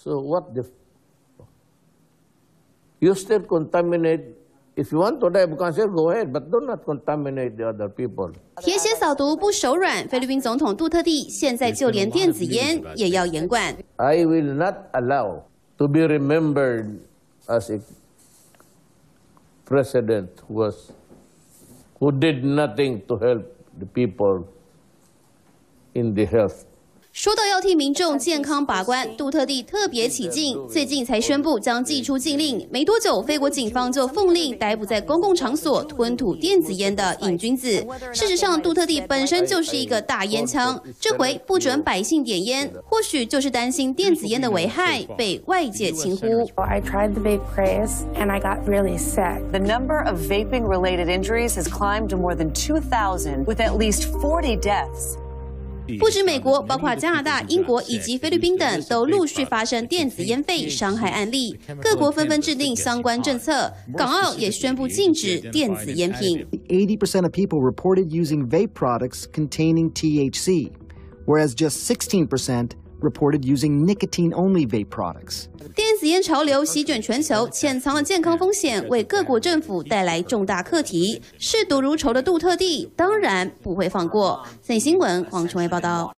So what the? You still contaminate. If you want to die of cancer, go ahead, but do not contaminate the other people. 铁血扫毒不手软，菲律宾总统杜特地现在就连电子烟也要严管。 I will not allow to be remembered as a president who did nothing to help the people in the health. 说到要替民众健康把关，杜特地特别起劲，最近才宣布将祭出禁令。没多久，菲国警方就奉令逮捕在公共场所吞吐电子烟的瘾君子。事实上，杜特地本身就是一个大烟枪，这回不准百姓点烟，或许就是担心电子烟的危害被外界轻忽。 I tried the vape craze and I got really sick. The number of vaping-related injuries has climbed to more than 2,000, with at least 40 deaths. 不止美国，包括加拿大、英国以及菲律宾等，都陆续发生电子烟肺伤害案例。各国纷纷制定相关政策，港澳也宣布禁止电子烟品。 80% of people reported using vape products containing THC, whereas just 16% reported using nicotine-only vape products. 电子烟潮流席卷全球，潜藏的健康风险为各国政府带来重大课题。视毒如仇的杜特地当然不会放过。新闻黄崇威报道。